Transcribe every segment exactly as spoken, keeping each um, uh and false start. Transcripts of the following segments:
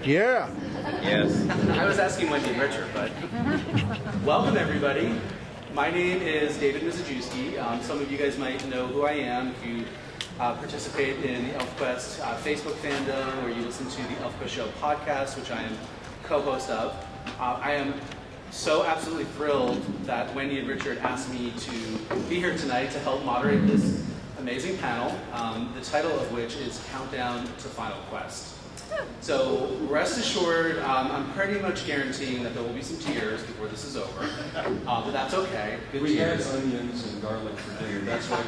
Yeah. Yes. I was asking Wendy and Richard, but welcome everybody. My name is David Mizajewski. Um, some of you guys might know who I am if you uh, participate in the ElfQuest uh, Facebook fandom or you listen to the ElfQuest Show podcast, which I am co-host of. Uh, I am so absolutely thrilled that Wendy and Richard asked me to be here tonight to help moderate this amazing panel, um, the title of which is Countdown to Final Quest. So rest assured, um, I'm pretty much guaranteeing that there will be some tears before this is over, uh, but that's okay. Good we tears. had onions and garlic for dinner. That's why there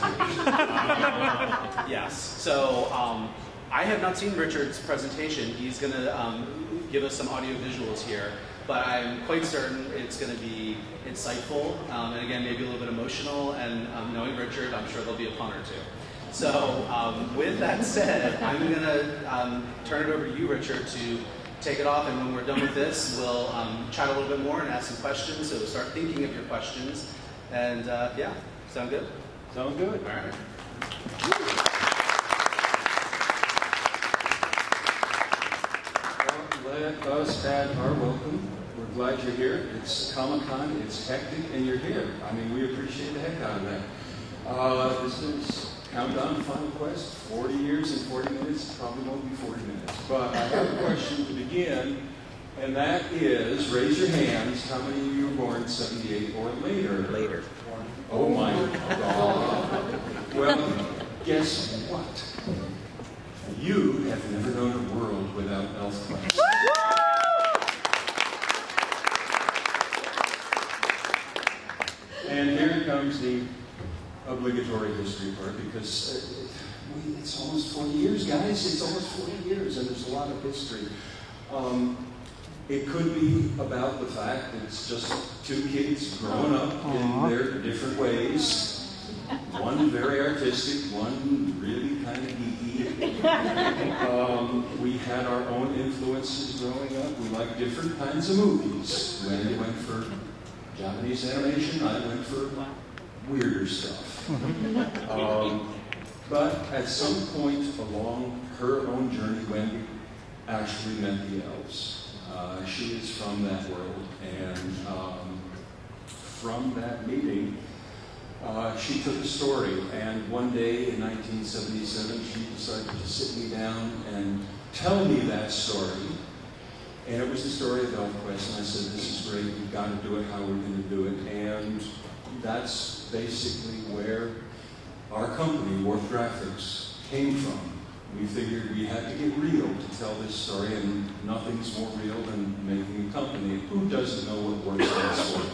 were tears. Yes. So um, I have not seen Richard's presentation. He's going to um, give us some audio visuals here, but I'm quite certain it's going to be insightful, um, and again, maybe a little bit emotional. And um, knowing Richard, I'm sure there'll be a pun or two. So um, with that said, I'm going to um, turn it over to you, Richard, to take it off. And when we're done with this, we'll um, chat a little bit more and ask some questions. So start thinking of your questions. And uh, yeah, sound good? Sound good. All right. Well, let us add our welcome. We're glad you're here. It's Comic-Con, it's hectic, and you're here. I mean, we appreciate the heck out of that. Uh, this is Countdown to Final Quest, forty years and forty minutes. Probably won't be forty minutes. But I have a question to begin, and that is, raise your hands. How many of you were born seventy-eight or later? Later. Oh my God. Well, guess what? You have never known a world without ElfQuest. And here comes the obligatory history part, because uh, we, it's almost forty years, guys. It's almost forty years, and there's a lot of history. Um, it could be about the fact that it's just two kids growing up Aww. in their different ways. One very artistic, one really kind of geeky. Um, we had our own influences growing up. We liked different kinds of movies. Wendy went for Japanese animation, I went for weirder stuff. um, but at some point along her own journey, Wendy actually met the elves. Uh, she is from that world, and um, from that meeting, uh, she took a story, and one day in nineteen seventy-seven, she decided to sit me down and tell me that story. And it was the story of ElfQuest, and I said, this is great, we've got to do it, how we're going to do it. And that's basically where our company, Warp Graphics, came from. We figured we had to get real to tell this story, and nothing's more real than making a company. Who doesn't know what Warp stands for?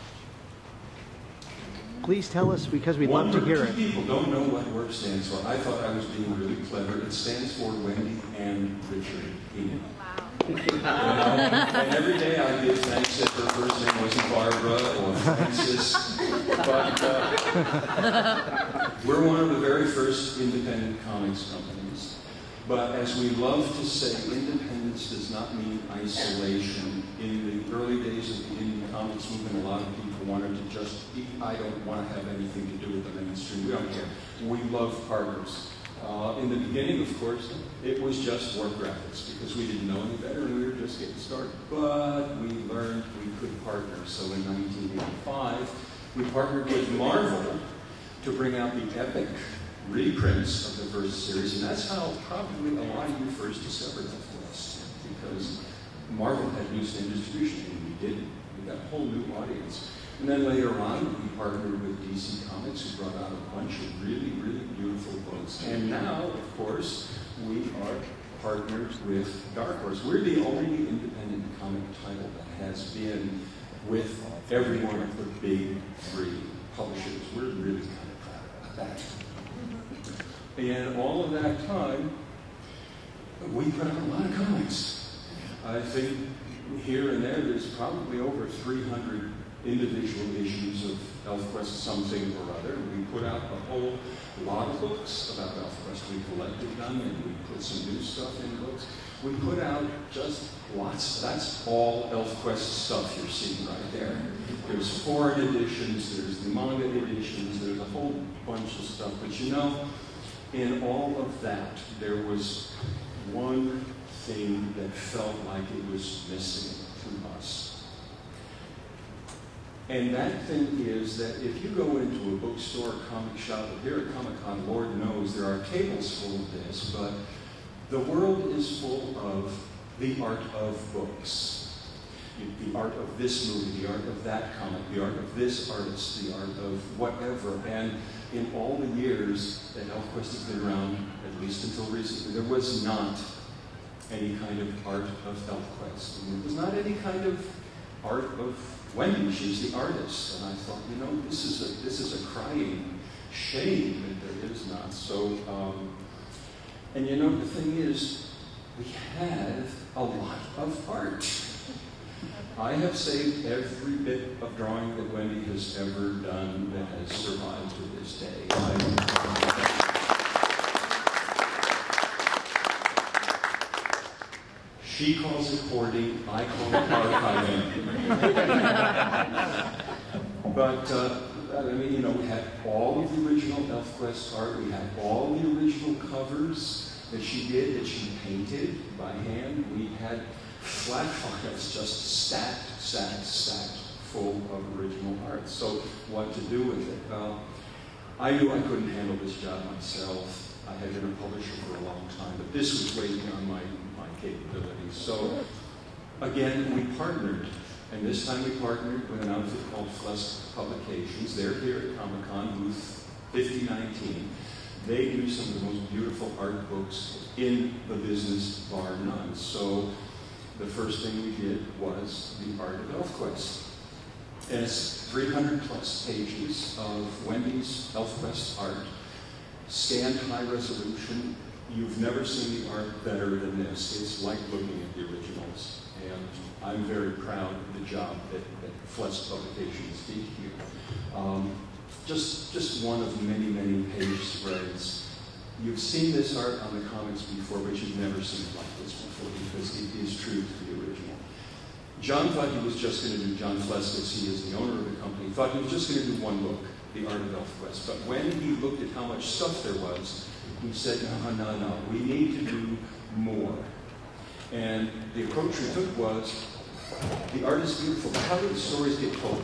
Please tell us, because we'd One love to hear two it. people don't know what Warp stands for. I thought I was being really clever. It stands for Wendy and Richard Heenan. You know, and every day I give thanks that her first name wasn't Barbara or Francis, but uh, we're one of the very first independent comics companies. But as we love to say, independence does not mean isolation. In the early days of the indie comics movement, a lot of people wanted to just be, I don't want to have anything to do with the mainstream. We don't care. We love partners. Uh, in the beginning, of course, it was just Warp Graphics, because we didn't know any better and we were just getting started. But we learned we could partner. So in nineteen eighty-five, we partnered with Marvel to bring out the epic reprints of the first series, and that's how probably a lot of you first discovered ElfQuest, because Marvel had newsstand distribution and we didn't. We got a whole new audience. And then later on, we partnered with D C Comics, who brought out a bunch of really, really beautiful books. And now, of course, we are partnered with Dark Horse. We're the only independent comic title that has been with every one of the big three publishers. We're really kind of proud of that. And all of that time, we put out a lot of comics. I think here and there, there's probably over three hundred individual issues of ElfQuest something or other. We put out a whole lot of books about ElfQuest. We collected them and we put some new stuff in books. We put out just lots. That's all ElfQuest stuff you're seeing right there. There's foreign editions, there's the manga editions, there's a whole bunch of stuff. But you know, in all of that, there was one thing that felt like it was missing to us. And that thing is that if you go into a bookstore, comic shop, or here at Comic-Con, Lord knows there are tables full of this, but the world is full of the art of books. The art of this movie, the art of that comic, the art of this artist, the art of whatever. And in all the years that ElfQuest has been around, at least until recently, there was not any kind of art of ElfQuest. And there was not any kind of art of Wendy. She's the artist. And I thought, you know, this is a, this is a crying shame that there is not. So, um, and you know, the thing is, we have a lot of art. I have saved every bit of drawing that Wendy has ever done that has survived to this day. I, she calls it hoarding, I call it archiving. But, uh, I mean, you know, we had all of the original ElfQuest art, we had all the original covers that she did, that she painted by hand. We had flat files just stacked, stacked, stacked full of original art. So what to do with it? Uh, I knew I couldn't handle this job myself. I had been a publisher for a long time, but this was way beyond my, my capabilities. So again, we partnered. And this time we partnered with an outfit called Flesk Publications. They're here at Comic-Con, booth fifty nineteen. They do some of the most beautiful art books in the business, bar none. So the first thing we did was the art of ElfQuest. And it's three hundred plus pages of Wendy's ElfQuest art, scanned high resolution. You've never seen the art better than this. It's like looking at the originals. And I'm very proud of the job that, that Flesk Publications did here. Um, just, just one of many, many page spreads. You've seen this art on the comics before, but you've never seen it like this before because it is true to the original. John thought he was just going to do, John Flesk, as he is the owner of the company, thought he was just going to do one book, The Art of ElfQuest. But when he looked at how much stuff there was, he said, no, no, no, we need to do more. And the approach we took was, the art is beautiful, but how do the stories get told?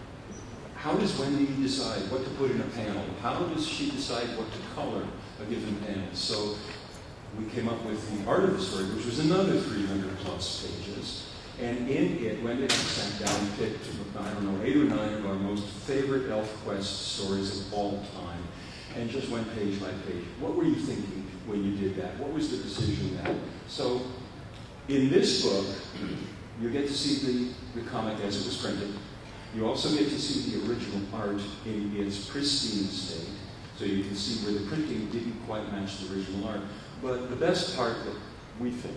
How does Wendy decide what to put in a panel? How does she decide what to color a given panel? So we came up with the art of the story, which was another three hundred plus pages. And in it, Wendy and I sat down and picked, I don't know, eight or nine of our most favorite ElfQuest stories of all time. And just went page by page. What were you thinking when you did that? What was the decision that? So in this book, you get to see the, the comic as it was printed. You also get to see the original art in its pristine state. So you can see where the printing didn't quite match the original art. But the best part that we think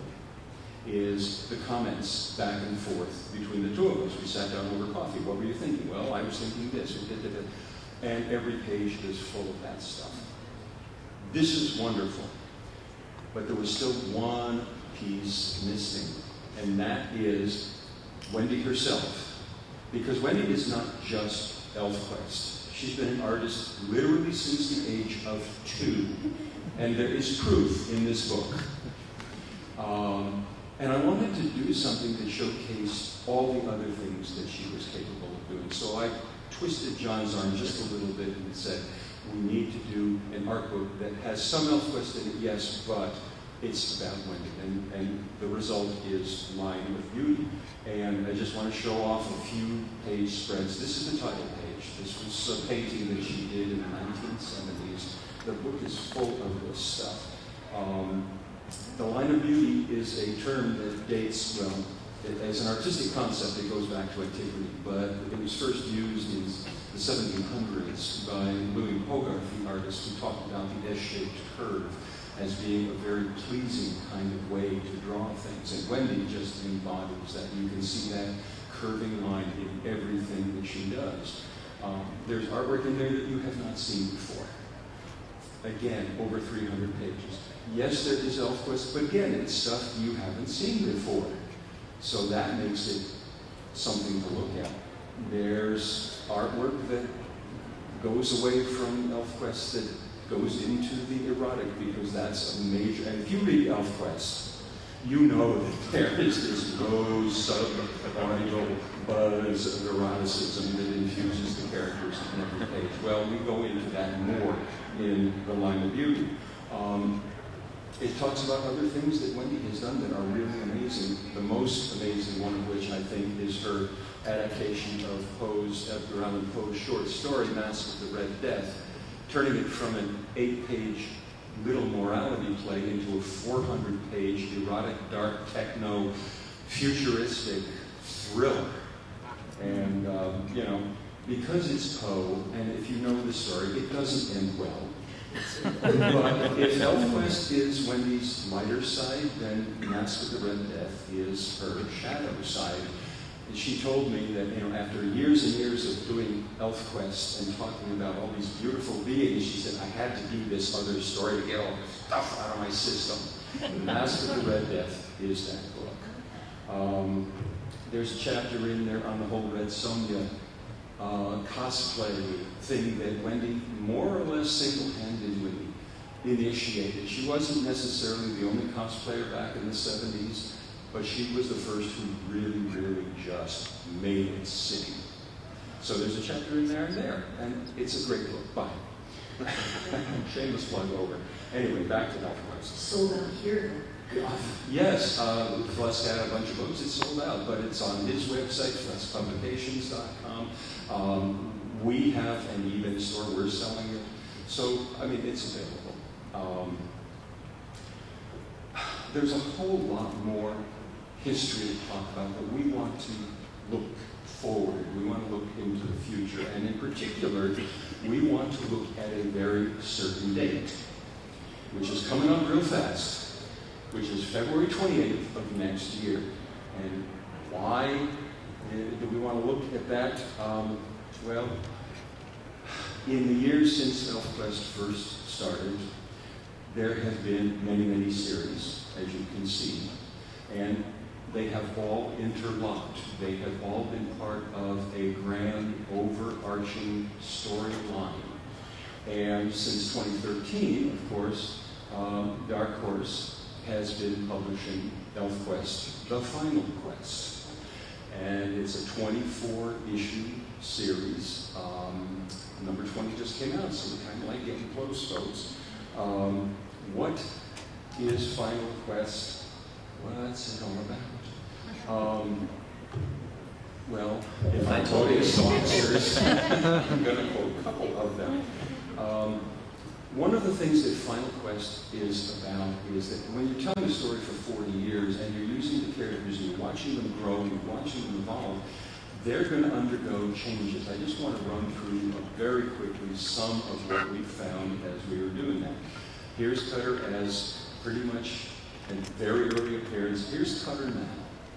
is the comments back and forth between the two of us. We sat down over coffee. What were you thinking? Well, I was thinking this. And every page is full of that stuff. This is wonderful. But there was still one piece missing, and that is Wendy herself. Because Wendy is not just ElfQuest. She's been an artist literally since the age of two. And there is proof in this book. Um, and I wanted to do something that showcased all the other things that she was capable of doing. So I twisted John's arm just a little bit and said, we need to do an art book that has some ElfQuest in it, yes, but it's about Wendy. And, and the result is Line with Beauty. And I just want to show off a few page spreads. This is the title page. This was a painting that she did in the nineteen seventies. The book is full of this stuff. Um, the Line of Beauty is a term that dates, well, it, as an artistic concept, it goes back to antiquity, but it was first used in the seventeen hundreds by Louis Hogarth, the artist, who talked about the S-shaped curve as being a very pleasing kind of way to draw things. And Wendy just embodies that. You can see that curving line in everything that she does. Um, there's artwork in there that you have not seen before. Again, over three hundred pages. Yes, there is ElfQuest, but again, it's stuff you haven't seen before. So that makes it something to look at. There's artwork that goes away from ElfQuest that goes into the erotic, because that's a major, and if you read ElfQuest, you know that there is this rose sub-audio buzz of eroticism that infuses the characters in every page. Well, we go into that more in The Line of Beauty. Um, it talks about other things that Wendy has done that are really amazing. The most amazing one of which I think is her adaptation of Poe's, Edgar Allan Poe's short story, Mask of the Red Death, turning it from an eight-page little morality play into a four hundred page erotic, dark, techno, futuristic thriller. And, um, you know, because it's Poe, and if you know the story, it doesn't end well. But if ElfQuest is Wendy's lighter side, then Mask of the Red Death is her shadow side. And she told me that, you know, after years and years of doing ElfQuest and talking about all these beautiful beings, she said, I had to do this other story to get all this stuff out of my system. The Mask of the Red Death is that book. Um, there's a chapter in there on the whole Red Sonja uh, cosplay thing that Wendy more or less single-handedly initiated. She wasn't necessarily the only cosplayer back in the seventies, but she was the first who really, really just made it sing. So there's a chapter in there and there, and it's a great book. Bye. Shameless plug over. Anyway, back to ElfQuest. Sold out here. Yes, uh, Flesk had a bunch of books. It's sold out, but it's on his website, flesk publications dot com. Um, we have an eBay store. We're selling it. So, I mean, it's available. Um, there's a whole lot more history to talk about, but we want to look forward. We want to look into the future. And in particular, we want to look at a very certain date, which is coming up real fast, which is February twenty-eighth of next year. And why do we want to look at that? Um, well, in the years since ElfQuest first started, there have been many, many series, as you can see. And they have all interlocked. They have all been part of a grand, overarching storyline. And since twenty thirteen, of course, um, Dark Horse has been publishing ElfQuest, The Final Quest. And it's a twenty-four issue series. Um, number twenty just came out, so we're kind of like getting close, folks. Um, what is Final Quest? What's it all about? Um, well, if I'm quoting sponsors, I'm going to quote a couple of them. Um, one of the things that Final Quest is about is that when you're telling a story for forty years and you're using the characters and you're watching them grow and you're watching them evolve, they're going to undergo changes. I just want to run through very quickly some of what we found as we were doing that. Here's Cutter as pretty much a very early appearance. Here's Cutter now.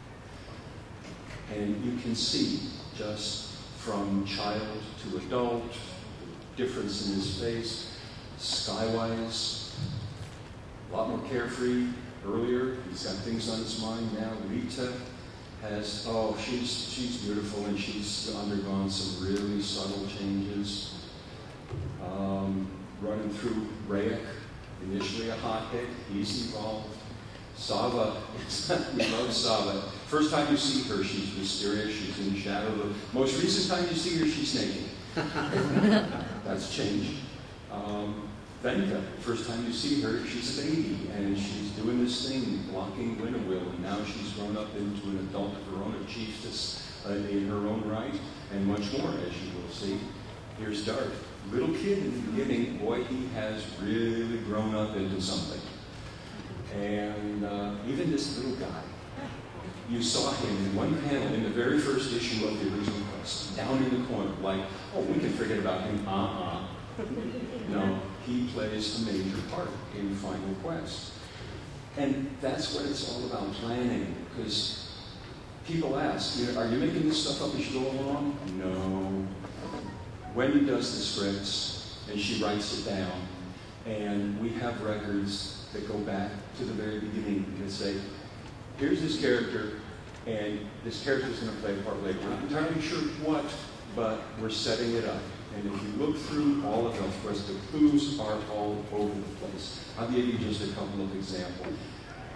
And you can see just from child to adult, the difference in his face, Skywise, a lot more carefree earlier. He's got things on his mind now. Rita has, oh, she's, she's beautiful and she's undergone some really subtle changes. Um, running through Rayek, initially a hothead, he's evolved. Sava, we love Sava. First time you see her, she's mysterious, she's in shadow. The most recent time you see her, she's naked. That's changed. Um, Venka, first time you see her, she's a baby, and she's doing this thing, blocking Winnowill, and now she's grown up into an adult of her own, a chiefess uh, in her own right, and much more, as you will see. Here's Darth. Little kid in the beginning, boy, he has really grown up into something. And uh, even this little guy, you saw him in one panel in the very first issue of the original Quest, down in the corner, like, oh, we can forget about him. Uh-uh. No, he plays a major part in Final Quest. And that's what it's all about, planning, because people ask, you know, are you making this stuff up as you go along? No. Wendy does the scripts, and she writes it down, and we have records that go back to the very beginning and say, here's this character, and this character is going to play a part later. We're not entirely sure what, but we're setting it up. And if you look through all of ElfQuest, the clues are all over the place. I'll give you just a couple of examples.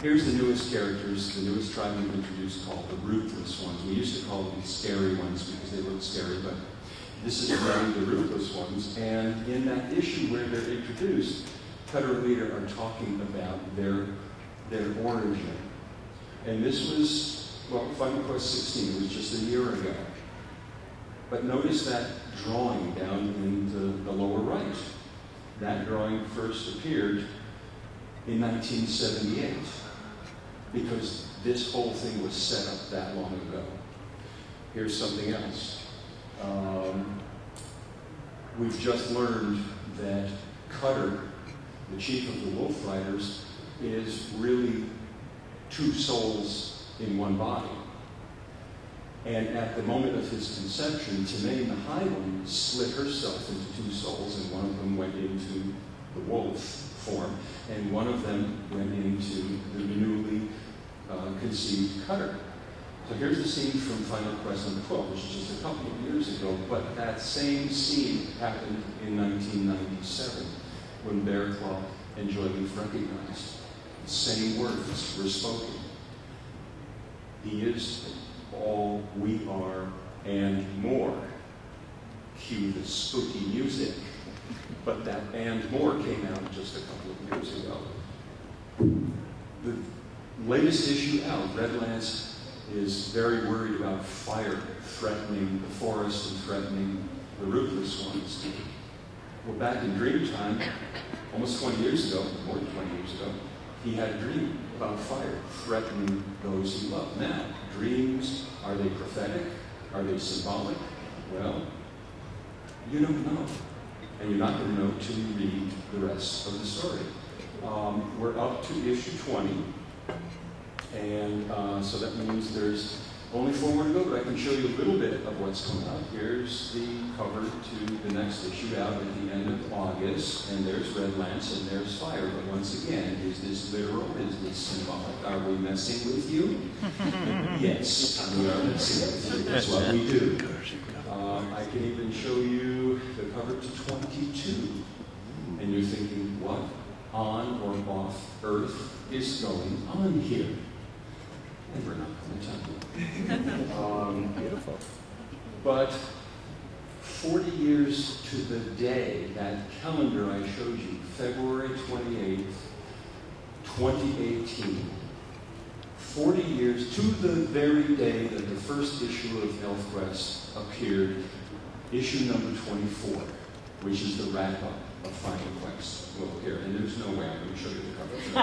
Here's the newest characters, the newest tribe we've introduced, called the Ruthless Ones. We used to call them the scary ones because they look scary, but this is really the Ruthless Ones. And in that issue where they're introduced, Cutter and Leader are talking about their, their origin. And this was, well, Final Quest sixteen, it was just a year ago. But notice that drawing down in the, the lower right. That drawing first appeared in nineteen seventy-eight, because this whole thing was set up that long ago. Here's something else. Um, we've just learned that Cutter, the chief of the Wolf Riders, is really two souls in one body. And at the moment of his conception, Tamaine the High One split herself into two souls, and one of them went into the wolf form, and one of them went into the newly uh, conceived Cutter. So here's the scene from Final Quest number twelve, which is just a couple of years ago, but that same scene happened in nineteen ninety-seven, when Bearclaw and Joyleaf recognized. The same words were spoken. He is all we are and more. Cue the spooky music. But that and more came out just a couple of years ago. The latest issue out, Red Lance is very worried about fire threatening the forest and threatening the Ruthless Ones. Well, back in Dreamtime, almost twenty years ago, more than twenty years ago, he had a dream about fire threatening those he loved. Now, dreams, are they prophetic? Are they symbolic? Well, you don't know. And you're not going to know till you read the rest of the story. Um, we're up to issue twenty. And uh, so that means there's only four more to go, but I can show you a little bit of what's coming out. Here's the cover to the next issue out at the end of August, and there's Red Lance and there's fire. But once again, is this literal? Is this symbolic? Are we messing with you? Yes, we are messing with you. That's what we do. Um, I can even show you the cover to twenty-two. And you're thinking, what on or off Earth is going on here? And we're not going to tell you. Um, Beautiful. But forty years to the day, that calendar I showed you, February twenty-eighth, twenty eighteen, forty years to the very day that the first issue of ElfQuest appeared, issue number twenty-four, which is the wrap-up of Final Quest. Well, here, and there's no way I'm going to show you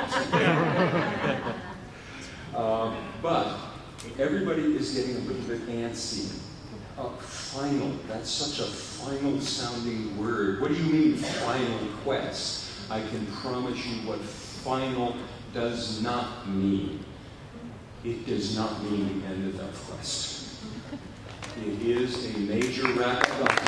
the cover. uh, but everybody is getting a little bit antsy. Uh, final, that's such a final sounding word. What do you mean, Final Quest? I can promise you what final does not mean. It does not mean the end of ElfQuest. It is a major wrap-up.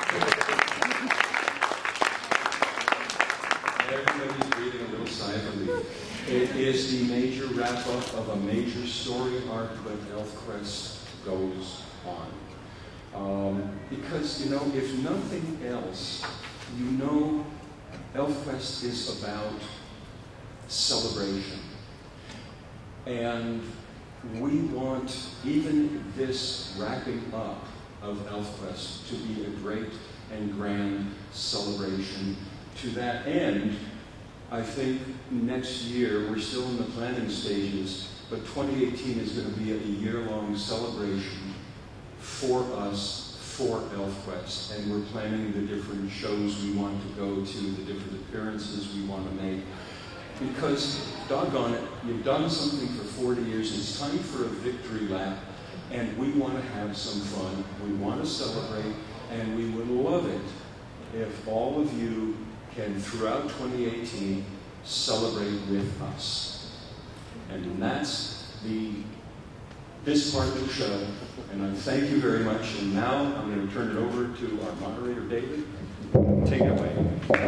Everybody's breathing a little sigh of relief. It is the major wrap-up of a major story arc, but ElfQuest goes on. Um, because, you know, if nothing else, you know ElfQuest is about celebration. And we want even this wrapping up of ElfQuest to be a great and grand celebration. To that end, I think next year, we're still in the planning stages, but twenty eighteen is going to be a year-long celebration for us, for ElfQuest, and we're planning the different shows we want to go to, the different appearances we want to make. Because, doggone it, you've done something for forty years, it's time for a victory lap, and we want to have some fun, we want to celebrate, and we would love it if all of you can, throughout twenty eighteen, celebrate with us. And that's the this part of the show, and I thank you very much, and now I'm going to turn it over to our moderator, David. Take it away.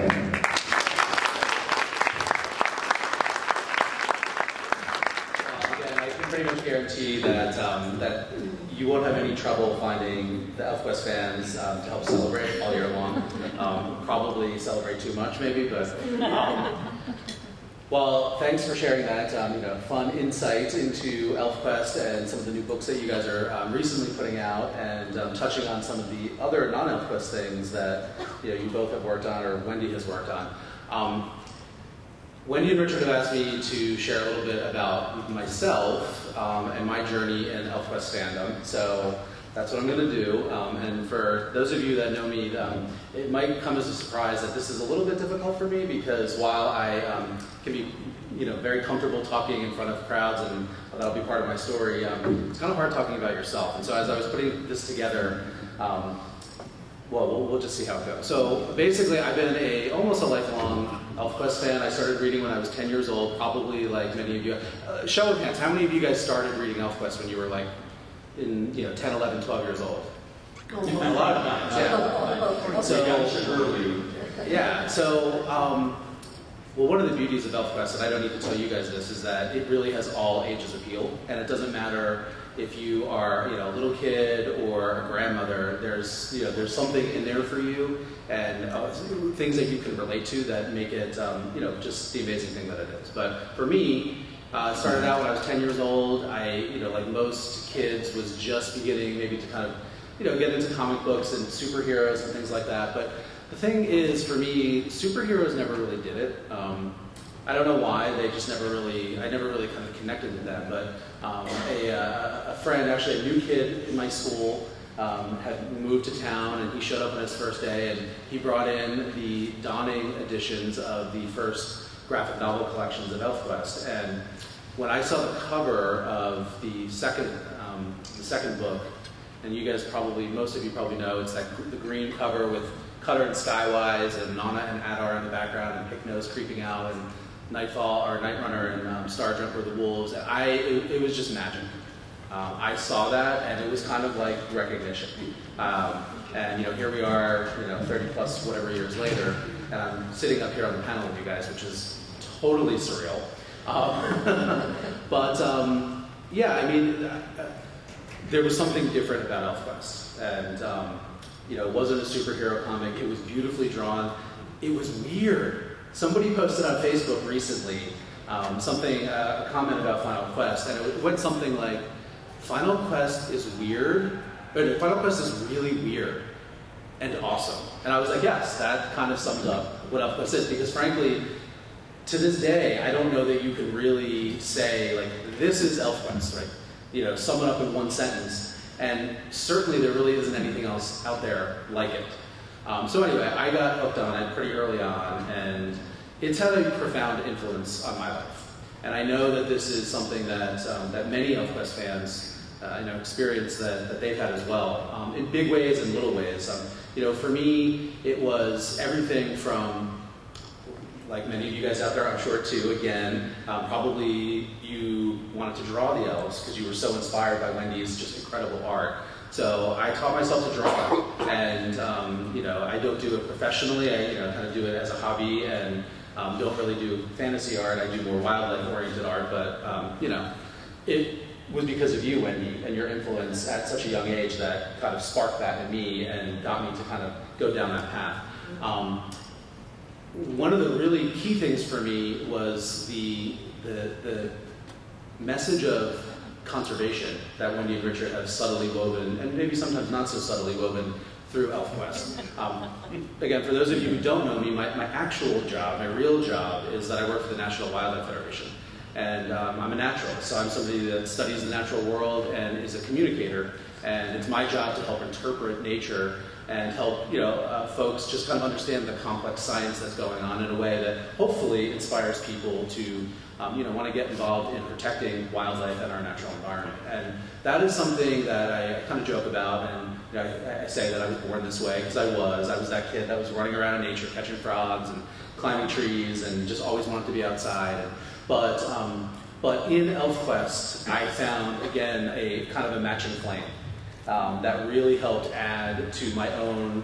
Pretty much guarantee that um, that you won't have any trouble finding the ElfQuest fans um, to help celebrate all year long. Um, probably celebrate too much, maybe, but um, Well, thanks for sharing that um, you know, fun insight into ElfQuest and some of the new books that you guys are um, recently putting out, and um, touching on some of the other non-ElfQuest things that you know you both have worked on, or Wendy has worked on. Um, Wendy and Richard have asked me to share a little bit about myself um, and my journey in ElfQuest fandom. So that's what I'm going to do. Um, and for those of you that know me, um, it might come as a surprise that this is a little bit difficult for me, because while I um, can be you know, very comfortable talking in front of crowds, and that'll be part of my story, um, it's kind of hard talking about yourself. And so as I was putting this together, um, well, well, we'll just see how it goes. So basically, I've been a almost a lifelong ElfQuest fan. I started reading when I was ten years old, probably like many of you. Uh, show of hands, how many of you guys started reading ElfQuest when you were like in you know ten, eleven, twelve years old? A lot of times, yeah. So early. Yeah. So um, well, one of the beauties of ElfQuest, and I don't need to tell you guys this, is that it really has all ages appeal, and it doesn't matter if you are, you know, a little kid or a grandmother. There's, you know, there's something in there for you, and uh, things that you can relate to that make it, um, you know, just the amazing thing that it is. But for me, uh, started out when I was ten years old. I, you know, like most kids, was just beginning maybe to kind of, you know, get into comic books and superheroes and things like that. But the thing is, for me, superheroes never really did it. Um, I don't know why, they just never really, I never really kind of connected with them, but um, a, uh, a friend, actually a new kid in my school, um, had moved to town, and he showed up on his first day, and he brought in the dawning editions of the first graphic novel collections of ElfQuest. And when I saw the cover of the second, um, the second book, and you guys probably, most of you probably know, it's that the green cover with Cutter and Skywise and Nana and Adar in the background, and Hypnos creeping out, and Nightfall, or Night Runner, and um, Starjumper, the Wolves. And I, it, it was just magic. Um, I saw that, and it was kind of like recognition. Um, and you know, here we are, you know, thirty plus whatever years later, and I'm sitting up here on the panel with you guys, which is totally surreal. Um, but um, yeah, I mean, uh, there was something different about ElfQuest, and um, you know, it wasn't a superhero comic. It was beautifully drawn. It was weird. Somebody posted on Facebook recently um, something, uh, a comment about Final Quest, and it went something like, Final Quest is weird, but Final Quest is really weird and awesome. And I was like, yes, that kind of sums up what ElfQuest is, because frankly, to this day, I don't know that you can really say, like, this is ElfQuest, right? You know, sum it up in one sentence, and certainly there really isn't anything else out there like it. Um, so anyway, I got hooked on it pretty early on, and it's had a profound influence on my life. And I know that this is something that um, that many ElfQuest fans, uh, you know, experience that, that they've had as well, um, in big ways and little ways. Um, you know, for me, it was everything from, like many of you guys out there, I'm sure too, again, um, probably you wanted to draw the elves because you were so inspired by Wendy's just incredible art. So I taught myself to draw, and um, you know, I don't do it professionally. I you know kind of do it as a hobby, and um, don't really do fantasy art. I do more wildlife-oriented art, but um, you know, it was because of you, Wendy, and your influence at such a young age that kind of sparked that in me and got me to kind of go down that path. Um, one of the really key things for me was the the, the message of conservation that Wendy and Richard have subtly woven, and maybe sometimes not so subtly woven, through ElfQuest. Um, again, for those of you who don't know me, my, my actual job, my real job, is that I work for the National Wildlife Federation. And um, I'm a naturalist, so I'm somebody that studies the natural world and is a communicator. And it's my job to help interpret nature and help you know uh, folks just kind of understand the complex science that's going on in a way that hopefully inspires people to um, you know want to get involved in protecting wildlife and our natural environment. And that is something that I, I kind of joke about, and you know, I, I say that I was born this way because I was. I was that kid that was running around in nature, catching frogs and climbing trees, and just always wanted to be outside. And, but um, but in ElfQuest, I found again a kind of a matching flame. Um, that really helped add to my own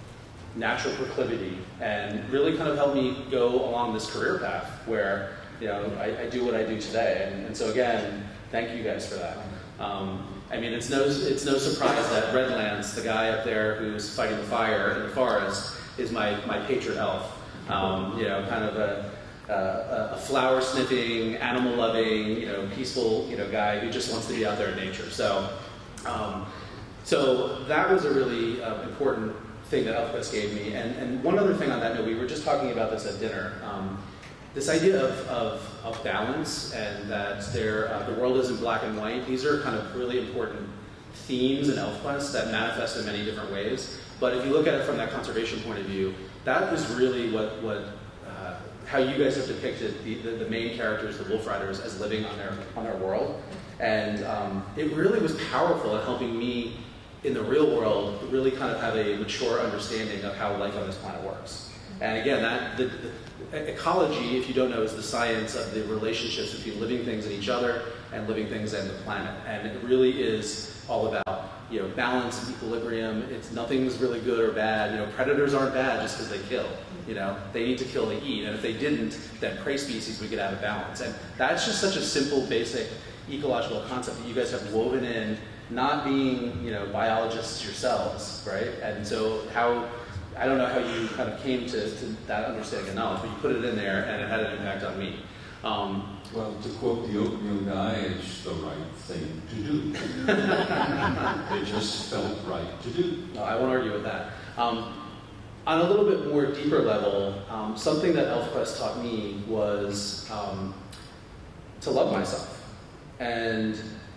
natural proclivity and really kind of helped me go along this career path where you know I, I do what I do today. And, and so again, thank you guys for that. Um, I mean, it's no it's no surprise that Redlance, the guy up there who's fighting the fire in the forest, is my my patron elf. Um, you know, kind of a uh, a flower sniffing, animal loving, you know, peaceful, you know, guy who just wants to be out there in nature. So, um, so that was a really uh, important thing that ElfQuest gave me. And, and one other thing on that note, we were just talking about this at dinner. Um, this idea of, of, of balance and that there, uh, the world isn't black and white, these are kind of really important themes in ElfQuest that manifest in many different ways. But if you look at it from that conservation point of view, that is really what, what uh, how you guys have depicted the, the, the main characters, the Wolf Riders, as living on their, on their world. And um, it really was powerful in helping me in the real world really kind of have a mature understanding of how life on this planet works. And again, that the, the ecology, if you don't know, is the science of the relationships between living things and each other and living things and the planet. And it really is all about, you know, balance and equilibrium. It's nothing's really good or bad. You know, predators aren't bad just because they kill. You know, they need to kill to eat. And if they didn't, then prey species would get out of balance. And that's just such a simple, basic ecological concept that you guys have woven in, not being, you know, biologists yourselves, right? And so how, I don't know how you kind of came to, to that understanding of knowledge, but you put it in there and it had an impact on me. Um, Well, to quote the oatmeal guy, it's the right thing to do. It just felt right to do. no, I won't argue with that. Um, on a little bit more deeper level, um, something that ElfQuest taught me was um, to love myself. And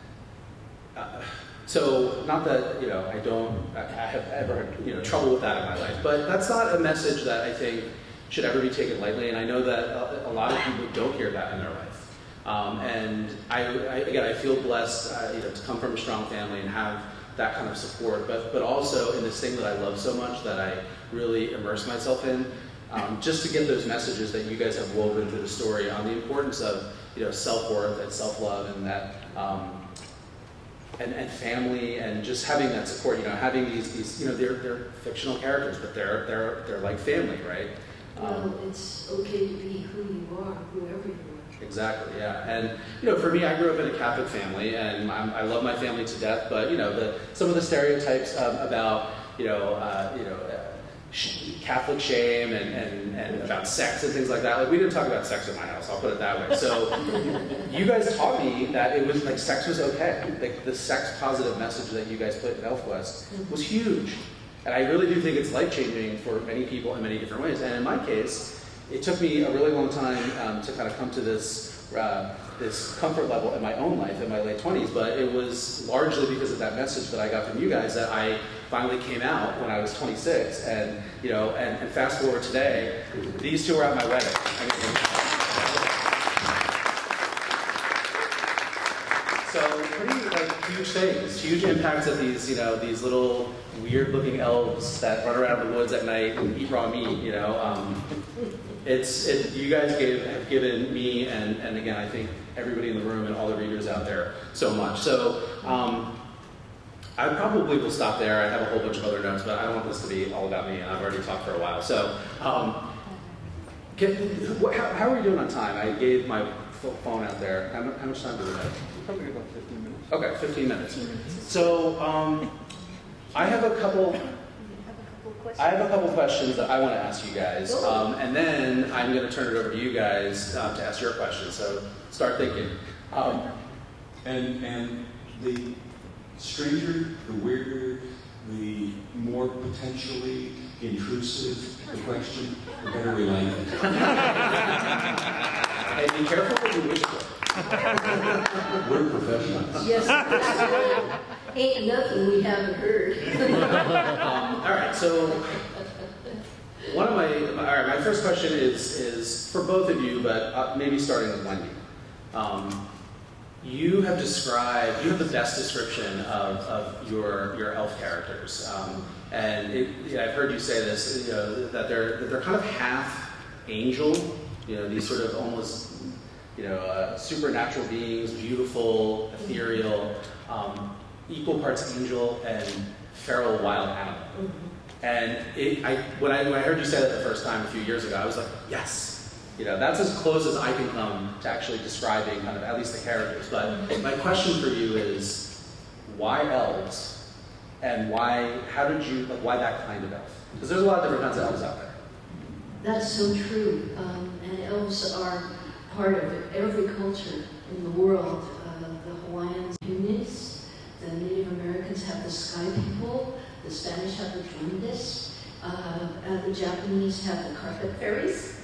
uh, so, not that, you know, I don't, I have ever had, you know, trouble with that in my life, but that's not a message that I think should ever be taken lightly, and I know that a, a lot of people don't hear that in their life. Um, and I, I, again, I feel blessed, uh, you know, to come from a strong family and have that kind of support, but, but also in this thing that I love so much that I really immerse myself in, um, just to get those messages that you guys have woven through the story on the importance of, you know, self-worth and self-love and that, um, And, and family and just having that support, you know, having these, these you know, they're, they're fictional characters, but they're, they're, they're like family, right? Well, Um, it's okay to be who you are, whoever you are. exactly, yeah. And, you know, for me, I grew up in a Catholic family, and I'm, I love my family to death, but, you know, the, some of the stereotypes um, about, you know, uh, you know, uh, sh Catholic shame and, and, and about sex and things like that. Like, we didn't talk about sex in my house, I'll put it that way. So you guys taught me that it was like sex was okay. Like the sex positive message that you guys put in ElfQuest was huge. And I really do think it's life-changing for many people in many different ways. And in my case, it took me a really long time um, to kind of come to this, uh, this comfort level in my own life in my late twenties, but it was largely because of that message that I got from you guys that I finally came out when I was twenty-six. And, you know, and, and fast forward today, these two are at my wedding. I mean, so pretty like huge things, huge impacts of these, you know, these little weird-looking elves that run around the woods at night and eat raw meat. You know, um, it's it, you guys gave have given me and and again I think everybody in the room and all the readers out there so much. So um, I probably will stop there. I have a whole bunch of other notes, but I don't want this to be all about me, and I've already talked for a while. So. Um, Can, how, how are we doing on time? I gave my phone out there. How, how much time do we have? Probably about fifteen minutes. Okay, fifteen minutes. So um, I have a couple. I have a couple questions that I want to ask you guys, um, and then I'm going to turn it over to you guys uh, to ask your questions. So start thinking. Um, And and the stranger, the weirder, the more potentially intrusive the question, the better we like it. and be careful what you wish for. We're professionals. Yes, that's ain't nothing we haven't heard. Um, all right, so one of my, my all right, my first question is is for both of you, but uh, maybe starting with Wendy. Um, you have described, you have the best description of, of your your elf characters, um, and it, yeah, I've heard you say this, you know, that they're that they're kind of half angel, you know, these sort of almost, you know, uh, supernatural beings, beautiful, ethereal, um, equal parts angel and feral wild animal. Mm-hmm. And it, I, when, I, when I heard you say that the first time a few years ago, I was like, yes. You know, that's as close as I can come to actually describing kind of at least the characters. But my question for you is, why elves? And why, how did you, like, why that kind of elf? Because there's a lot of different kinds of elves out there. That's so true. Um, and elves are part of every culture in the world. Uh, the Hawaiians, Unis, the Native Americans have the Sky People, the Spanish have the Duendes, uh, uh, the Japanese have the Carpet Fairies.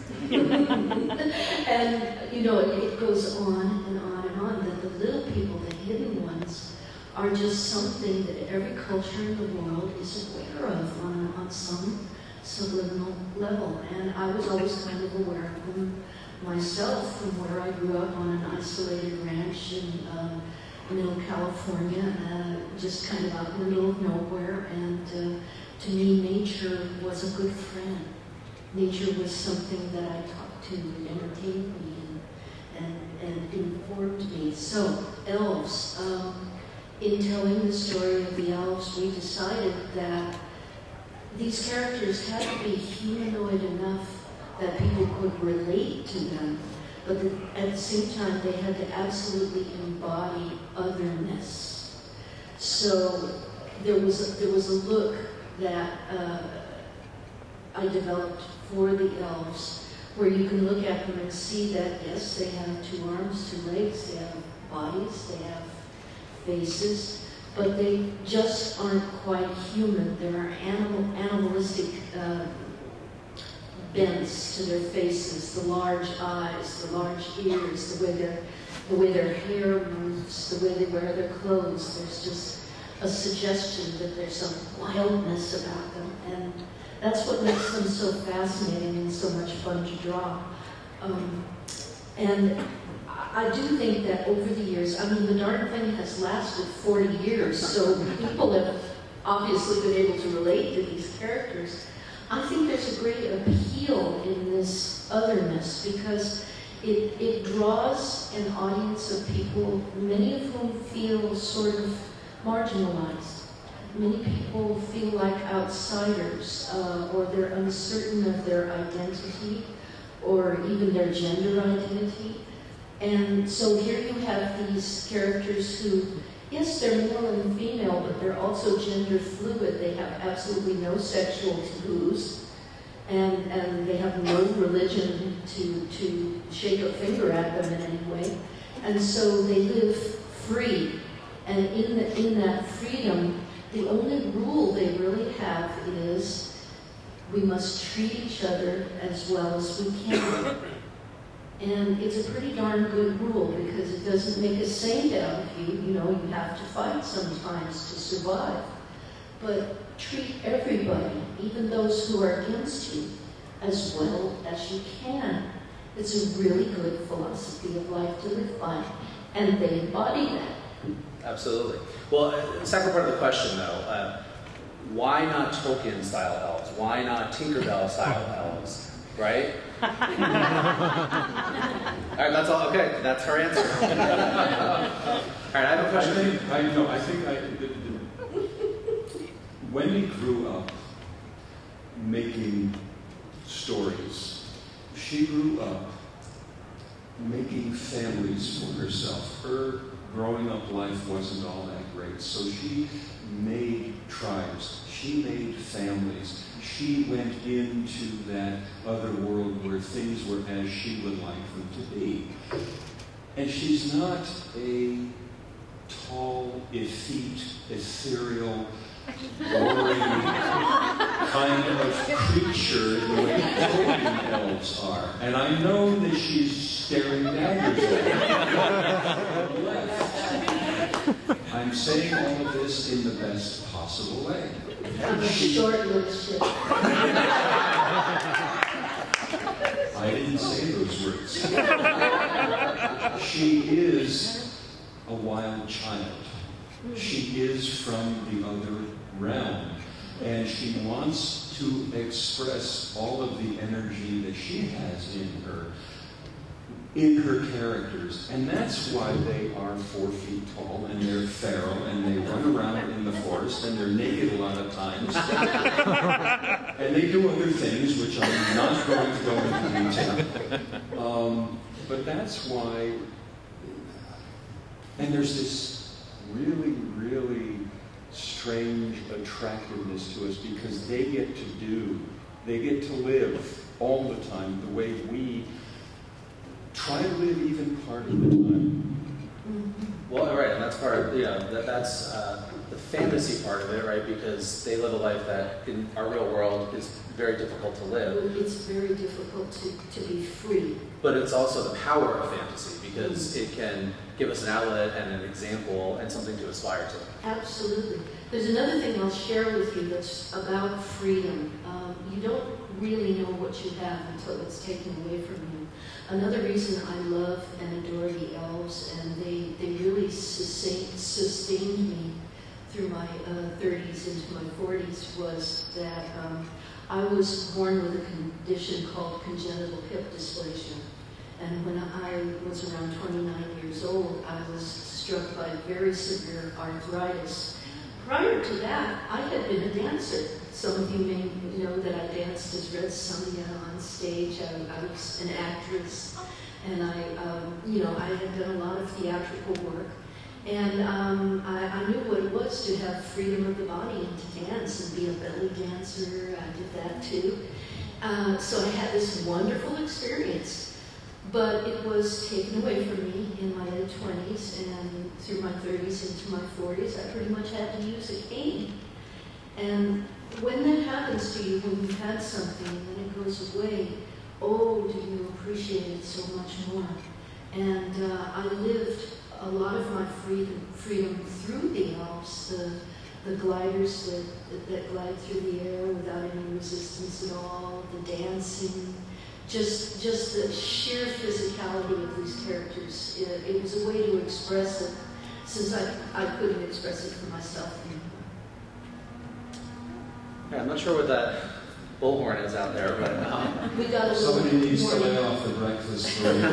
And, you know, it, it goes on and on and on, that the little people, the hidden ones, are just something that every culture in the world is aware of on, on some subliminal level. And I was always kind of aware of them myself from where I grew up on an isolated ranch in uh, middle California, uh, just kind of out in the middle of nowhere. And uh, to me, nature was a good friend. Nature was something that I talked to and entertained me and, and, and informed me. So, elves. Um, in telling the story of the elves, we decided that these characters had to be humanoid enough that people could relate to them, but that at the same time they had to absolutely embody otherness. So there was a, there was a look that uh, I developed for the elves, where you can look at them and see that, yes, they have two arms, two legs, they have bodies, they have faces, but they just aren't quite human. There are animal, animalistic uh, bends to their faces, the large eyes, the large ears, the way their, the way their hair moves, the way they wear their clothes. There's just a suggestion that there's some wildness about them, and that's what makes them so fascinating and so much fun to draw. Um, and I do think that over the years, I mean, the darn thing has lasted forty years, so people have obviously been able to relate to these characters. I think there's a great appeal in this otherness because it, it draws an audience of people, many of whom feel sort of marginalized. Many people feel like outsiders, uh, or they're uncertain of their identity, or even their gender identity. And so here you have these characters who, yes, they're male and female, but they're also gender fluid. They have absolutely no sexual taboos, and, and they have no religion to, to shake a finger at them in any way. And so they live free. And in, the, in that freedom, the only rule they really have is we must treat each other as well as we can. And it's a pretty darn good rule because it doesn't make a saint out of you. You know, you have to fight sometimes to survive. But treat everybody, even those who are against you, as well as you can. It's a really good philosophy of life to live by. And they embody that. Absolutely. Well, the second part of the question, though, uh, why not Tolkien-style elves? Why not Tinkerbell-style elves? Right? All right, that's all. Okay, that's her answer. All right, I have a question. I think, I, no, I think I, the, the, Wendy grew up making stories. She grew up making families for herself. Her growing up life wasn't all that great, so she made tribes. She made families. She went into that other world where things were as she would like them to be. And she's not a tall, effete, ethereal, boring kind of creature the way Tolkien elves are. And I know that she's staring daggers at me. I'm saying all of this in the best possible way. I'm a short-lived ship. I didn't say those words. She is a wild child. She is from the other realm. And she wants to express all of the energy that she has in her, in her characters. And that's why they are four feet tall, and they're feral, and they run around in the forest, and they're naked a lot of times. And they do other things, which I'm not going to go into detail. Um, but that's why, and there's this really, really strange attractiveness to us because they get to do, they get to live all the time the way we try to live even part of the time. Well, right, and that's part of, you know, that, that's uh, the fantasy part of it, right? Because they live a life that in our real world is very difficult to live. It's very difficult to, to be free. But it's also the power of fantasy, because it can give us an outlet and an example and something to aspire to. Absolutely. There's another thing I'll share with you that's about freedom. Um, you don't really know what you have until it's taken away from you. Another reason I love and adore the elves, and they, they really sustain, sustained me through my uh, thirties into my forties, was that um, I was born with a condition called congenital hip dysplasia. And when I was around twenty-nine years old, I was struck by very severe arthritis. Prior to that, I had been a dancer. Some of you may know that I danced as Red Sonja on stage. I, I was an actress, and I, um, you know, I had done a lot of theatrical work. And um, I, I knew what it was to have freedom of the body and to dance and be a belly dancer. I did that too. Uh, so I had this wonderful experience. But it was taken away from me in my late twenties, and through my thirties into my forties, I pretty much had to use a cane. And when that happens to you, when you've had something and then it goes away, oh, do you appreciate it so much more. And uh, I lived a lot of my freedom, freedom through the Alps, the, the gliders that, that, that glide through the air without any resistance at all, the dancing, Just, just the sheer physicality of these characters. It, it was a way to express it, since I, I couldn't express it for myself anymore. Yeah, I'm not sure what that bullhorn is out there, but um, we got a Somebody little needs to more. lay off the breakfast for you. all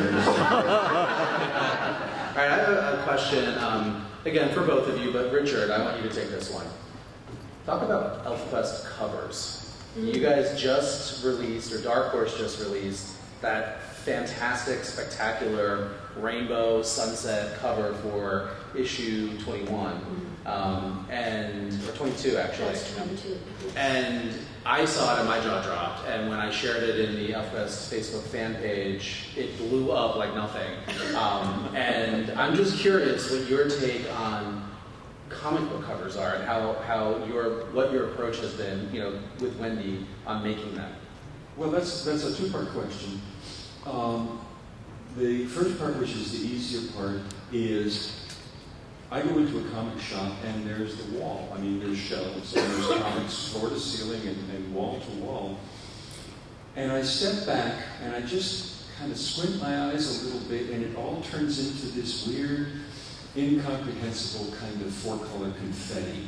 right, I have a, a question, um, again, for both of you, but Richard, I want you to take this one. Talk about ElfQuest covers. You guys just released, or Dark Horse just released, that fantastic, spectacular rainbow sunset cover for issue twenty-one, um, and or twenty-two actually. That's twenty-two. And I saw it and my jaw dropped. And when I shared it in the ElfQuest Facebook fan page, it blew up like nothing. Um, and I'm just curious what your take on comic book covers are, and how, how your what your approach has been, you know, with Wendy on making them. Well, that's that's a two-part question. Um, the first part, which is the easier part, is I go into a comic shop and there's the wall. I mean, there's shelves and there's comics floor to ceiling and, and wall to wall. And I step back and I just kind of squint my eyes a little bit, and it all turns into this weird, incomprehensible kind of four-color confetti.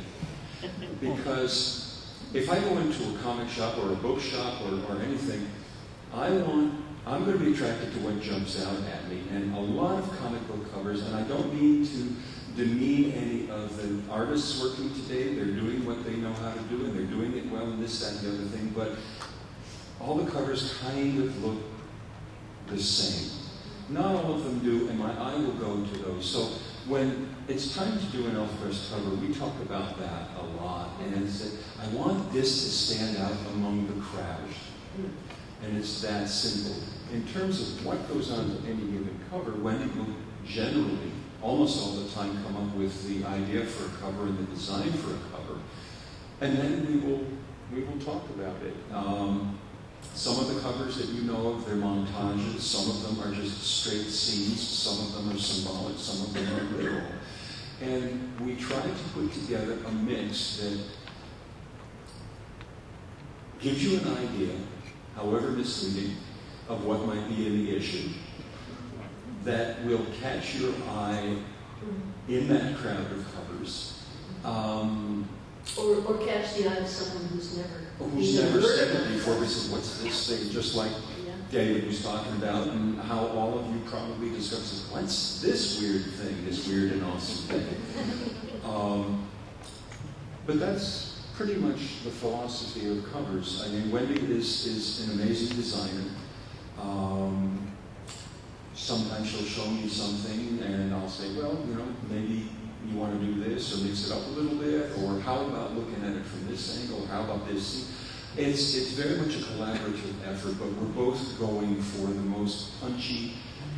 Because if I go into a comic shop or a book shop or, or anything, I want, I'm going to be attracted to what jumps out at me. And a lot of comic book covers, and I don't mean to demean any of the artists working today. They're doing what they know how to do, and they're doing it well, and this, that, and the other thing. But all the covers kind of look the same. Not all of them do, and my eye will go to those. So when it's time to do an ElfQuest cover, we talk about that a lot. And it's that I want this to stand out among the crowd. And it's that simple. In terms of what goes on to any given cover, Wendy will generally, almost all the time, come up with the idea for a cover and the design for a cover. And then we will, we will talk about it. Um, Some of the covers that you know of, they're montages. Some of them are just straight scenes. Some of them are symbolic. Some of them are literal. And we try to put together a mix that gives you an idea, however misleading, of what might be in the issue, that will catch your eye in that crowd of covers. Um, Or, or catch the eye of someone who's never Who's even never heard said of it before? We said, what's this thing? Just like Yeah. David was talking about, and how all of you probably discussed, what's this weird thing, this weird and awesome thing? Um, but that's pretty much the philosophy of covers. I mean, Wendy is, is an amazing designer. Um, sometimes she'll show me something, and I'll say, well, you know, maybe you want to do this, or mix it up a little bit, or how about looking at it from this angle, how about this? It's, it's very much a collaborative effort, but we're both going for the most punchy,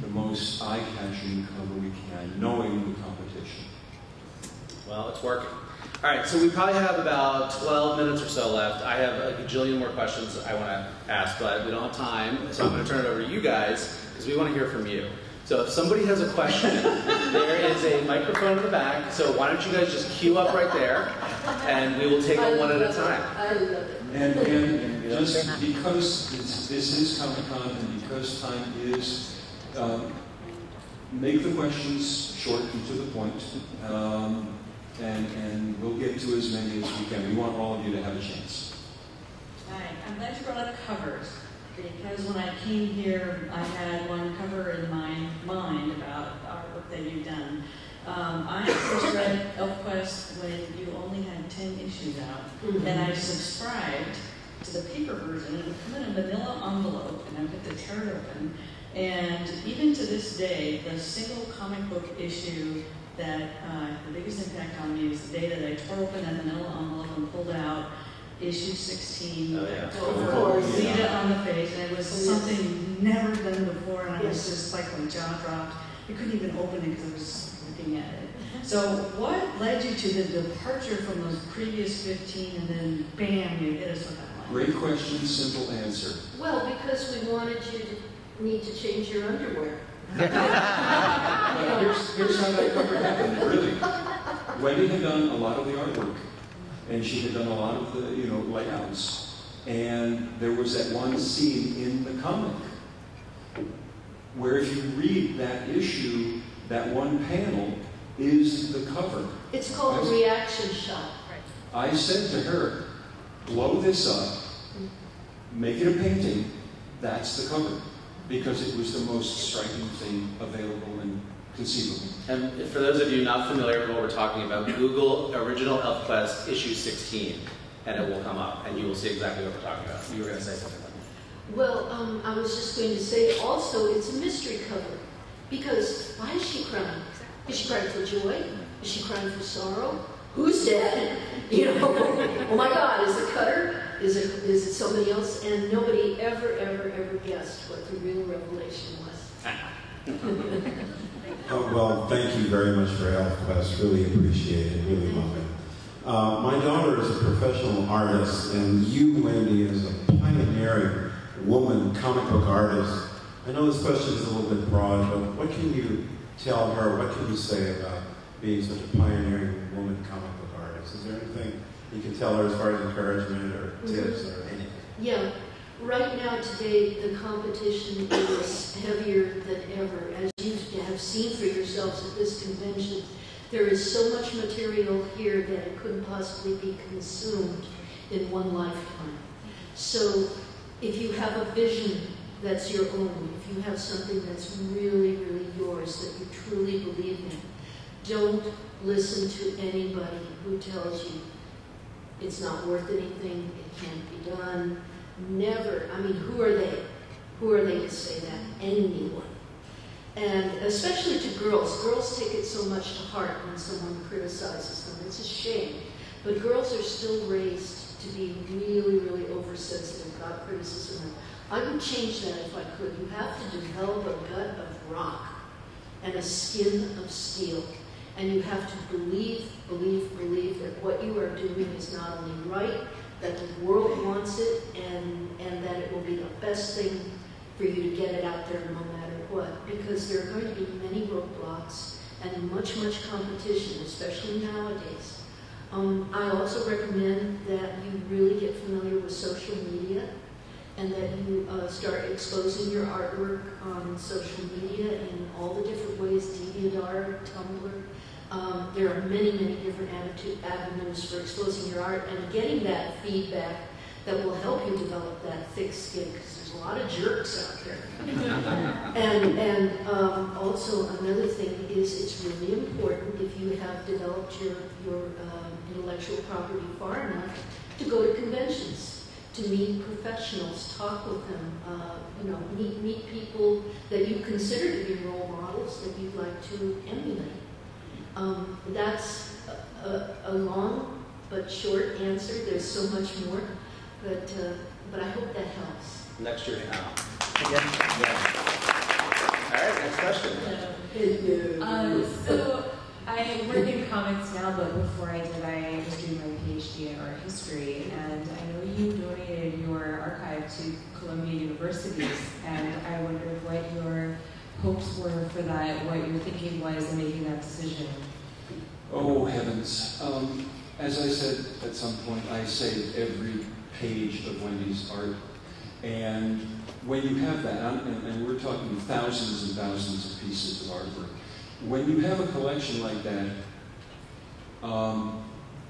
the most eye-catching cover we can, knowing the competition. Well, it's working. All right, so we probably have about twelve minutes or so left. I have a gajillion more questions I want to ask, but we don't have time, so I'm going to turn it over to you guys because we want to hear from you. So if somebody has a question, there is a microphone in the back, so why don't you guys just queue up right there, and we will take them one at a time. I love it. And, and just because this, this is Comic-Con and because time is, um, make the questions short and to the point, um, and, and we'll get to as many as we can. We want all of you to have a chance. Hi, I'm glad you brought up covers, because when I came here, I had one cover in my mind about artwork that you've done. Um, I first read ElfQuest when you only had ten issues out, mm-hmm. and I subscribed to the paper version. It would come in a manila envelope, and I would have to tear it open. And even to this day, the single comic book issue that uh, the biggest impact on me is the day that I tore open that manila envelope and pulled out issue sixteen, oh, yeah. over Zeta yeah. on the face, and it was something never done before, and I was yes. just like, my jaw dropped. I couldn't even open it because I was looking at it. So what led you to the departure from those previous fifteen, and then bam, you hit us with that one? Great question, simple answer. Well, because we wanted you to need to change your underwear. But here's, here's how that cover happened, really. Wendy had done a lot of the artwork, and she had done a lot of the, you know, layouts. And there was that one scene in the comic where if you read that issue, that one panel is the cover. It's called a reaction shot. I said to her, blow this up, make it a painting, that's the cover. Because it was the most striking thing available and conceivable. And for those of you not familiar with what we're talking about, Google Original ElfQuest issue sixteen, and it will come up, and you will see exactly what we're talking about. You were going to say something like that. Well, um, I was just going to say also it's a mystery cover. Because why is she crying? Is she crying for joy? Is she crying for sorrow? Who's dead? You know, oh my God, is it Cutter? Is it, is it somebody else? And nobody ever, ever, ever guessed what the real revelation was. Oh, well, thank you very much for ElfQuest. Really appreciate it. Really love it. Uh, my daughter is a professional artist, and you, Wendy, as a pioneering woman comic book artist. I know this question is a little bit broad, but what can you tell her? What can you say about being such a pioneering woman comic book artist? Is there anything you can tell her as far as encouragement or tips or anything? Yeah. Right now, today, the competition is heavier than ever. As you have seen for yourselves at this convention, there is so much material here that it couldn't possibly be consumed in one lifetime. So if you have a vision that's your own, if you have something that's really, really yours, that you truly believe in, don't listen to anybody who tells you it's not worth anything, it can't be done. Never. I mean, who are they? Who are they to say that? Anyone. And especially to girls. Girls take it so much to heart when someone criticizes them. It's a shame. But girls are still raised to be really, really oversensitive about criticism. I would change that if I could. You have to develop a gut of rock and a skin of steel. And you have to believe, believe, believe that what you are doing is not only right, that the world wants it, and, and that it will be the best thing for you to get it out there no matter what. Because there are going to be many roadblocks and much, much competition, especially nowadays. Um, I also recommend that you really get familiar with social media and that you uh, start exposing your artwork on social media in all the different ways, DeviantArt, Tumblr. Um, there are many, many different avenues for exposing your art and getting that feedback that will help you develop that thick skin, because there's a lot of jerks out there. and and um, also another thing is it's really important, if you have developed your, your um, intellectual property far enough, to go to conventions, to meet professionals, talk with them, uh, you know, meet, meet people that you consider to be role models that you'd like to emulate. Um, that's a, a, a long but short answer. There's so much more, but uh, but I hope that helps. Next year, now. Again, yeah. right, next question. Uh, so I work in comics now, but before I did, I was doing my PhD in art history, and I know you donated your archive to Columbia University, and I wondered what your hopes were for that, what your thinking was in making that decision. Oh, heavens. Um, as I said at some point, I saved every page of Wendy's art. And when you have that, and, and we're talking thousands and thousands of pieces of artwork, when you have a collection like that, um,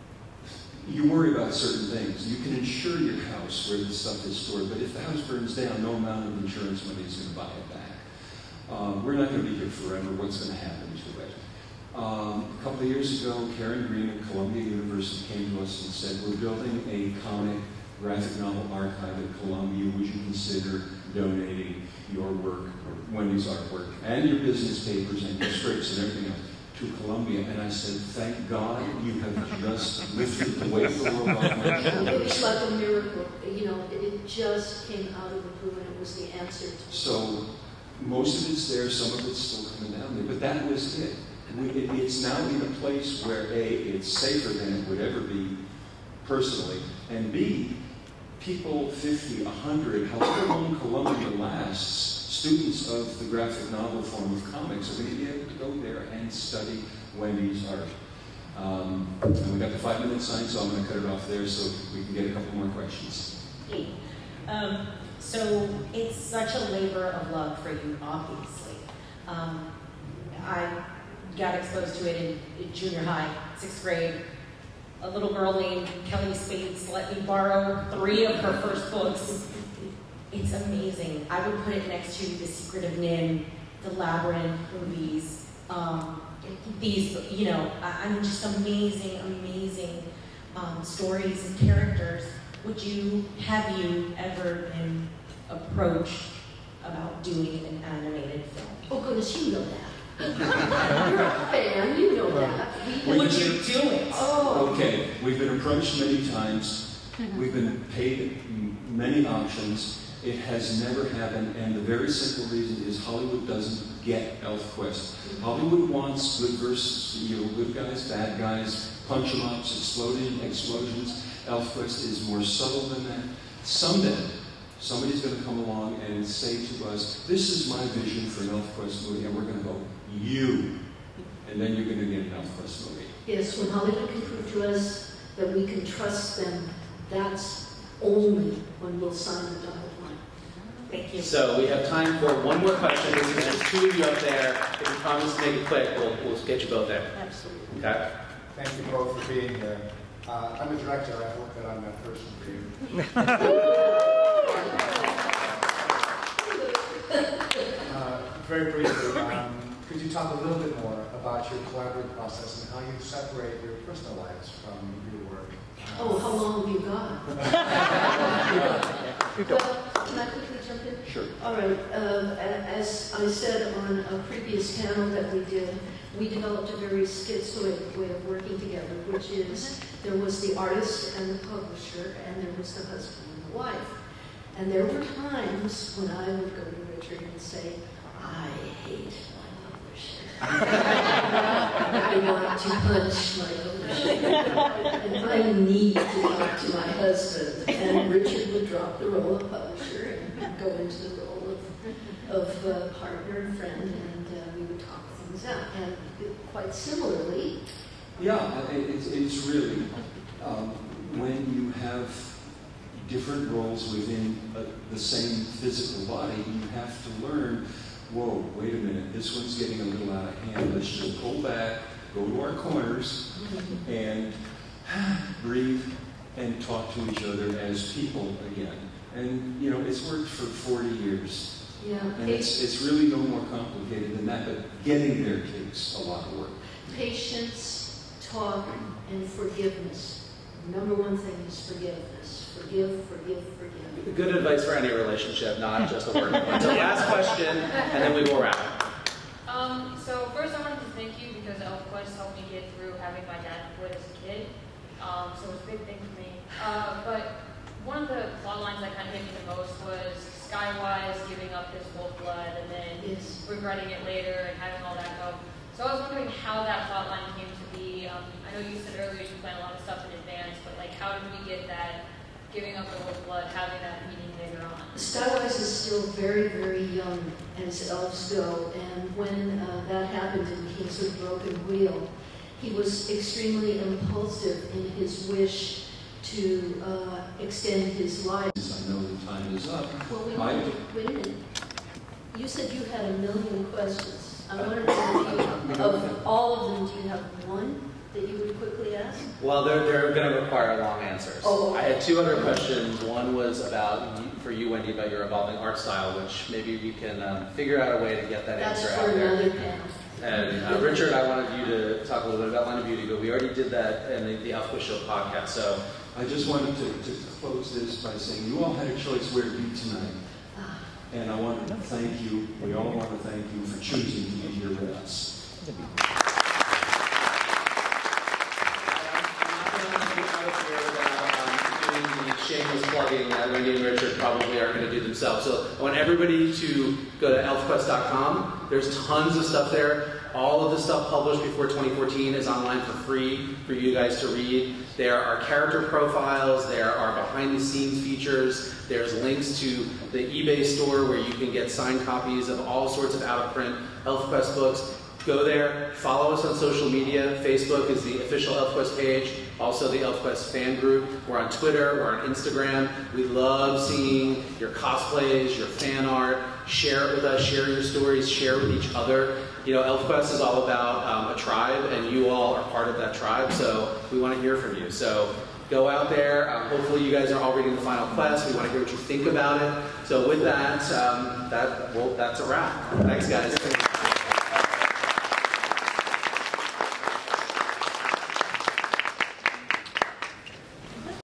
you worry about certain things. You can insure your house where the stuff is stored, but if the house burns down, no amount of insurance money is going to buy it back. Um, we're not going to be here forever. What's going to happen to it? Um, a couple of years ago, Karen Green at Columbia University came to us and said, we're building a comic graphic novel archive at Columbia. Would you consider donating your work, or Wendy's artwork, and your business papers and your scripts and everything else to Columbia? And I said, thank God you have just lifted the weight of the world off my shoulders. It's like a miracle. You know, it, it just came out of the blue, and it was the answer to So most of it's there, some of it's still coming down there, but that was it. We, it it's now in a place where A, it's safer than it would ever be personally, and B, people fifty, a hundred, however long Columbia lasts, students of the graphic novel form of comics are going to be able to go there and study Wendy's art. Um, and we've got the five-minute sign, so I'm going to cut it off there so we can get a couple more questions. Hey, um, so it's such a labor of love for you, obviously. Um, I got exposed to it in, in junior high, sixth grade. A little girl named Kelly Spades let me borrow three of her first books. It's amazing. I would put it next to The Secret of Nim, the Labyrinth movies. Um, these, you know, I, I mean, just amazing, amazing um, stories and characters. Would you, have you ever been approached about doing an animated film? Oh, goodness, you know that. You're a fan, you know that. We Would you do it? Oh. Okay, we've been approached many times. We've been paid many options. It has never happened, and the very simple reason is Hollywood doesn't get ElfQuest. Hollywood wants good versus, you know, good guys, bad guys, punch 'em ups, explosion, explosions. ElfQuest is more subtle than that. Someday, somebody's going to come along and say to us, this is my vision for an ElfQuest movie, and we're going to go, you. And then you're going to get an ElfQuest movie. Yes, when Hollywood can prove to us that we can trust them, that's only when we'll sign the dotted line. Thank you. So we have time for one more question. There's two of you up there. If you promise to make it quick, we'll, we'll get you both there. Absolutely. Okay? Thank you both for being here. Uh, I'm a director. I hope that I'm that person for you. uh, very briefly, um, could you talk a little bit more about your collaborative process and how you separate your personal lives from your work? Uh, Oh, how long have you got? Well, can I quickly jump in? Sure. All right. Um, a- as I said on a previous panel that we did, we developed a very schizoid way of working together, which is there was the artist and the publisher, and there was the husband and the wife. And there were times when I would go to Richard and say, I hate my publisher. I want to punch my publisher. And I need to talk to my husband. And Richard would drop the role of publisher and go into the role of, of uh, partner and friend, and uh, we would talk things out. And quite similarly, Yeah, it- it's, it's really, um, when you have different roles within uh, the same physical body, you have to learn, whoa, wait a minute, this one's getting a little out of hand. Let's just pull back, go to our corners, and breathe and talk to each other as people again. And, you know, it's worked for forty years. yeah, And it's, it's really no more complicated than that, but getting there takes a lot of work. patience, talk, and forgiveness. Number one thing is forgiveness. Forgive, forgive, forgive. Good advice for any relationship, not just a work one. So last question, and then we will wrap. Um, so first I wanted to thank you because ElfQuest helped me get through having my dad quit as a kid. Um, so it was a big thing for me. Uh, but one of the plot lines that kind of hit me the most was Skywise giving up his wolf blood and then Yes. regretting it later and having all that go. So I was wondering how that plot line came to be. Um, I know you said earlier you plan a lot of stuff in advance, but like how did we get that giving up the wolf blood, having that meeting later on? Skywise is still very, very young as elves go, and when uh, that happened and became sort of broken wheel, he was extremely impulsive in his wish to uh, extend his life. I know the time is up. Well, wait, I- wait a minute. You said you had a million questions. I wanted to know, if you, of all of them, do you have one that you would quickly ask? Well, they're, they're going to require long answers. Oh, okay. I had two other questions. One was about, for you, Wendy, about your evolving art style, which maybe we can um, figure out a way to get that That's answer for out there. another panel. And uh, Richard, I wanted you to talk a little bit about Line of Beauty, but we already did that in the, the ElfQuest Show podcast. So I just wanted to, to close this by saying you all had a choice where to be tonight. And I want to thank you, we all want to thank you for choosing to be here with us. Shameless plugging that Wendy and Richard probably are going to do themselves. So I want everybody to go to elf quest dot com. There's tons of stuff there. All of the stuff published before twenty fourteen is online for free for you guys to read. There are character profiles. There are behind-the-scenes features. There's links to the eBay store where you can get signed copies of all sorts of out-of-print ElfQuest books. Go there, follow us on social media. Facebook is the official ElfQuest page, also the ElfQuest fan group. We're on Twitter, we're on Instagram. We love seeing your cosplays, your fan art. Share it with us, share your stories, share with each other. You know, ElfQuest is all about um, a tribe, and you all are part of that tribe, so we want to hear from you. So go out there. Um, hopefully you guys are all reading the final quest. We want to hear what you think about it. So with that, um, that well, that's a wrap. Thanks, guys.